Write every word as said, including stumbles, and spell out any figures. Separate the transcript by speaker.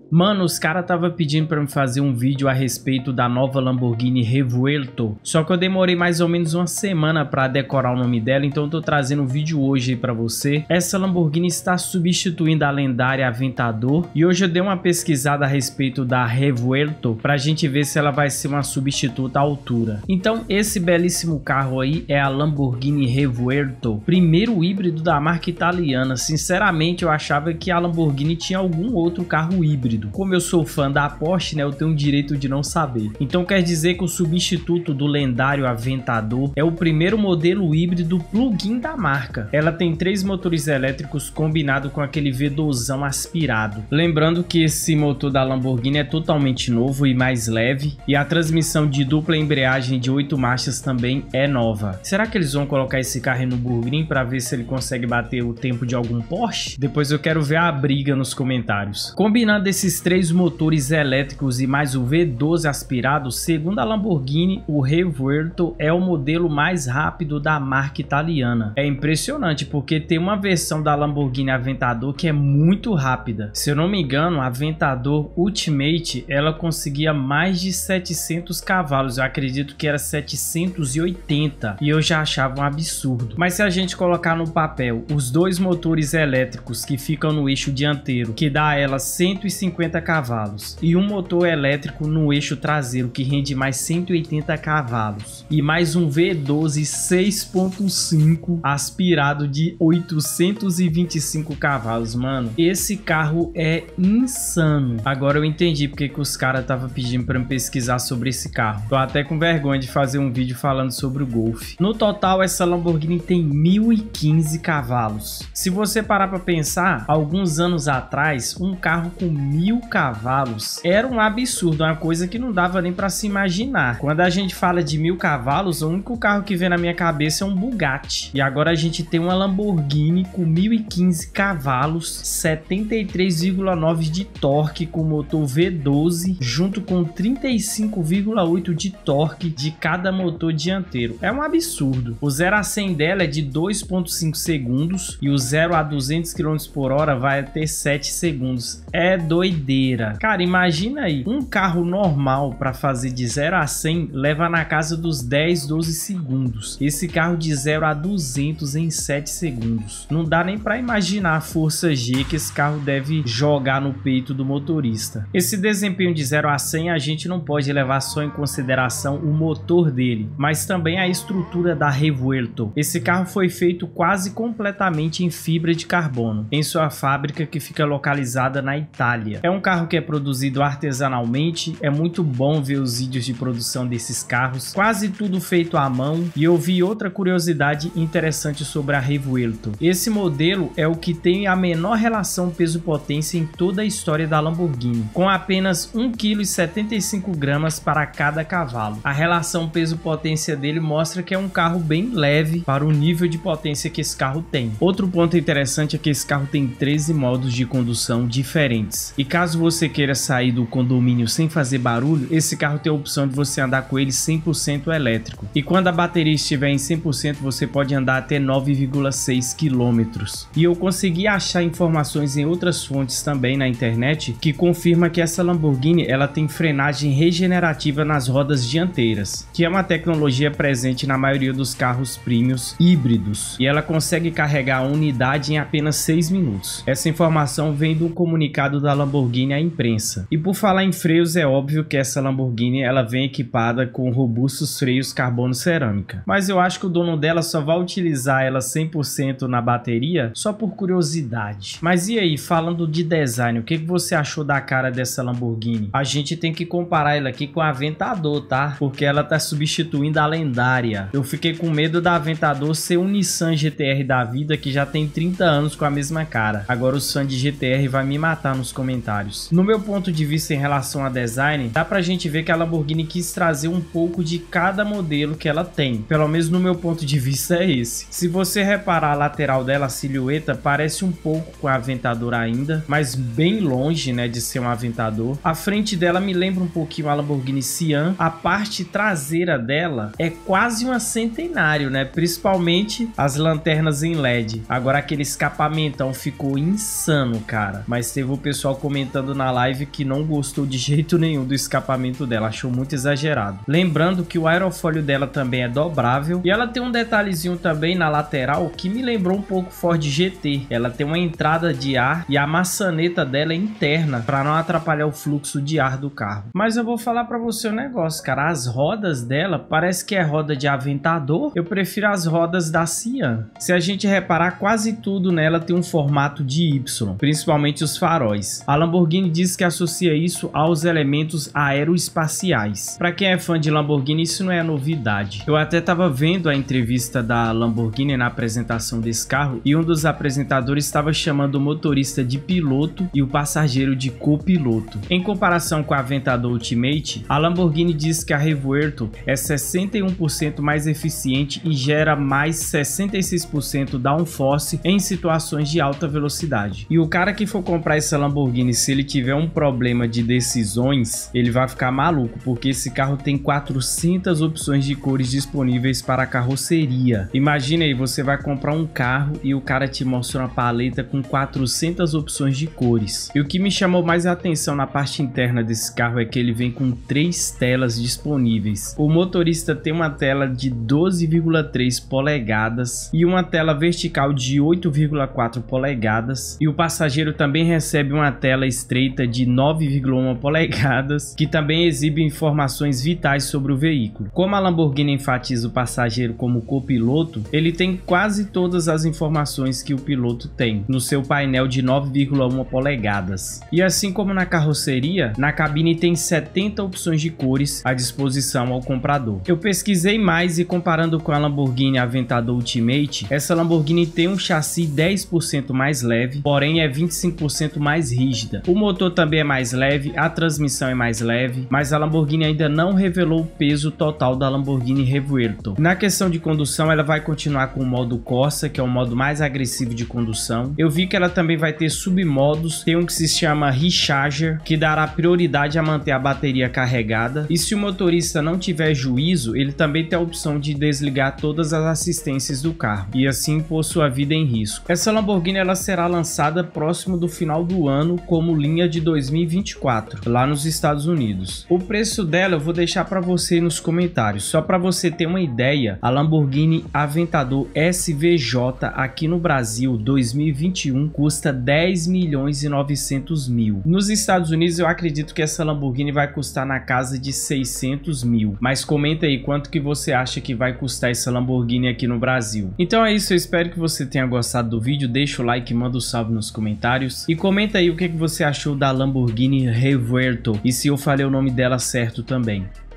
Speaker 1: Mano, os caras tava pedindo pra me fazer um vídeo a respeito da nova Lamborghini Revuelto, só que eu demorei mais ou menos uma semana pra decorar o nome dela, então eu tô trazendo um vídeo hoje aí pra você. Essa Lamborghini está substituindo a lendária Aventador e hoje eu dei uma pesquisada a respeito da Revuelto pra gente ver se ela vai ser uma substituta à altura. Então esse belíssimo carro aí é a Lamborghini Revuelto, primeiro híbrido da marca italiana. Sinceramente eu achava que a Lamborghini tinha algum outro carro híbrido. Como eu sou fã da Porsche, né, eu tenho o direito de não saber. Então quer dizer que o substituto do lendário Aventador é o primeiro modelo híbrido plug-in da marca. Ela tem três motores elétricos combinado com aquele V dozão aspirado. Lembrando que esse motor da Lamborghini é totalmente novo e mais leve, e a transmissão de dupla embreagem de oito marchas também é nova. Será que eles vão colocar esse carro no Nürburgring para ver se ele consegue bater o tempo de algum Porsche? Depois eu quero ver a briga nos comentários. Combinando esses Esses três motores elétricos e mais o V doze aspirado, segundo a Lamborghini, o Revuelto é o modelo mais rápido da marca italiana. É impressionante porque tem uma versão da Lamborghini Aventador que é muito rápida. Se eu não me engano, a Aventador Ultimate ela conseguia mais de setecentos cavalos. Eu acredito que era setecentos e oitenta e eu já achava um absurdo. Mas se a gente colocar no papel os dois motores elétricos que ficam no eixo dianteiro, que dá a ela cento e cinquenta cavalos, e um motor elétrico no eixo traseiro que rende mais cento e oitenta cavalos, e mais um V doze seis ponto cinco aspirado de oitocentos e vinte e cinco cavalos, mano, esse carro é insano. Agora eu entendi porque que os caras estavam pedindo para me pesquisar sobre esse carro. Tô até com vergonha de fazer um vídeo falando sobre o Golf. No total, essa Lamborghini tem mil e quinze cavalos. Se você parar para pensar, alguns anos atrás, um carro com mil cavalos era um absurdo, uma coisa que não dava nem para se imaginar. Quando a gente fala de mil cavalos, o único carro que vem na minha cabeça é um Bugatti. E agora a gente tem uma Lamborghini com mil e quinze cavalos, setenta e três vírgula nove de torque com motor V doze, junto com trinta e cinco vírgula oito de torque de cada motor dianteiro. É um absurdo. O zero a cem dela é de dois ponto cinco segundos e o zero a duzentos quilômetros por hora vai ter sete segundos. É doideira. Cara, imagina aí, um carro normal para fazer de zero a cem leva na casa dos dez, doze segundos. Esse carro de zero a duzentos em sete segundos. Não dá nem para imaginar a força G que esse carro deve jogar no peito do motorista. Esse desempenho de zero a cem a gente não pode levar só em consideração o motor dele, mas também a estrutura da Revuelto. Esse carro foi feito quase completamente em fibra de carbono, em sua fábrica que fica localizada na Itália. É um carro que é produzido artesanalmente, é muito bom ver os vídeos de produção desses carros, quase tudo feito à mão. E eu vi outra curiosidade interessante sobre a Revuelto. Esse modelo é o que tem a menor relação peso-potência em toda a história da Lamborghini, com apenas um vírgula setenta e cinco gramas para cada cavalo. A relação peso-potência dele mostra que é um carro bem leve para o nível de potência que esse carro tem. Outro ponto interessante é que esse carro tem treze modos de condução diferentes. E caso você queira sair do condomínio sem fazer barulho, esse carro tem a opção de você andar com ele cem por cento elétrico. E quando a bateria estiver em cem por cento, você pode andar até nove vírgula seis quilômetros. E eu consegui achar informações em outras fontes também na internet que confirma que essa Lamborghini ela tem frenagem regenerativa nas rodas dianteiras, que é uma tecnologia presente na maioria dos carros premiums híbridos. E ela consegue carregar a unidade em apenas seis minutos. Essa informação vem do comunicado da Lamborghini à imprensa. E por falar em freios, é óbvio que essa Lamborghini ela vem equipada com robustos freios carbono cerâmica. Mas eu acho que o dono dela só vai utilizar ela cem por cento na bateria só por curiosidade. Mas e aí, falando de design, o que você achou da cara dessa Lamborghini? A gente tem que comparar ela aqui com a Aventador, tá? Porque ela tá substituindo a lendária. Eu fiquei com medo da Aventador ser um Nissan G T R da vida que já tem trinta anos com a mesma cara. Agora o fã de G T R vai me matar nos comentários. No meu ponto de vista em relação a design, dá pra gente ver que a Lamborghini quis trazer um pouco de cada modelo que ela tem. Pelo menos no meu ponto de vista é esse. Se você reparar a lateral dela, a silhueta parece um pouco com a Aventador ainda, mas bem longe, né, de ser um Aventador. A frente dela me lembra um pouquinho a Lamborghini Sián. A parte traseira dela é quase uma Centenário, né, principalmente as lanternas em L E D. Agora aquele escapamentão ficou insano, cara. Mas teve o pessoal comentando comentando na live que não gostou de jeito nenhum do escapamento dela, achou muito exagerado. Lembrando que o aerofólio dela também é dobrável e ela tem um detalhezinho também na lateral que me lembrou um pouco Ford G T. Ela tem uma entrada de ar e a maçaneta dela é interna para não atrapalhar o fluxo de ar do carro. Mas eu vou falar para você um negócio, cara, as rodas dela parece que é roda de Aventador. Eu prefiro as rodas da Sian. Se a gente reparar, quase tudo nela tem um formato de Y, principalmente os faróis. A Lamborghini diz que associa isso aos elementos aeroespaciais. Para quem é fã de Lamborghini, isso não é novidade. Eu até estava vendo a entrevista da Lamborghini na apresentação desse carro e um dos apresentadores estava chamando o motorista de piloto e o passageiro de copiloto. Em comparação com a Aventador Ultimate, a Lamborghini diz que a Revuelto é sessenta e um por cento mais eficiente e gera mais sessenta e seis por cento downforce em situações de alta velocidade. E o cara que for comprar essa Lamborghini, se ele tiver um problema de decisões, ele vai ficar maluco, porque esse carro tem quatrocentas opções de cores disponíveis para a carroceria. Imagina aí, você vai comprar um carro e o cara te mostra uma paleta com quatrocentas opções de cores. E o que me chamou mais a atenção na parte interna desse carro é que ele vem com três telas disponíveis. O motorista tem uma tela de doze vírgula três polegadas e uma tela vertical de oito vírgula quatro polegadas, e o passageiro também recebe uma tela estreita de nove vírgula um polegadas, que também exibe informações vitais sobre o veículo. Como a Lamborghini enfatiza o passageiro como copiloto, ele tem quase todas as informações que o piloto tem no seu painel de nove vírgula um polegadas. E assim como na carroceria, na cabine tem setenta opções de cores à disposição ao comprador. Eu pesquisei mais e comparando com a Lamborghini Aventador Ultimate, essa Lamborghini tem um chassi dez por cento mais leve, porém é vinte e cinco por cento mais rígida. O motor também é mais leve, a transmissão é mais leve, mas a Lamborghini ainda não revelou o peso total da Lamborghini Revuelto. Na questão de condução, ela vai continuar com o modo Corsa, que é o modo mais agressivo de condução. Eu vi que ela também vai ter submodos, tem um que se chama Recharger, que dará prioridade a manter a bateria carregada, e se o motorista não tiver juízo, ele também tem a opção de desligar todas as assistências do carro e assim pôr sua vida em risco. Essa Lamborghini ela será lançada próximo do final do ano como linha de dois mil e vinte e quatro, lá nos Estados Unidos. O preço dela eu vou deixar para você nos comentários. Só para você ter uma ideia, a Lamborghini Aventador S V J aqui no Brasil dois mil e vinte e um custa dez milhões e novecentos mil. Nos Estados Unidos eu acredito que essa Lamborghini vai custar na casa de seiscentos mil. Mas comenta aí quanto que você acha que vai custar essa Lamborghini aqui no Brasil. Então é isso, eu espero que você tenha gostado do vídeo. Deixa o like, manda um salve nos comentários e comenta aí o que que você achou da Lamborghini Revuelto e se eu falei o nome dela certo também.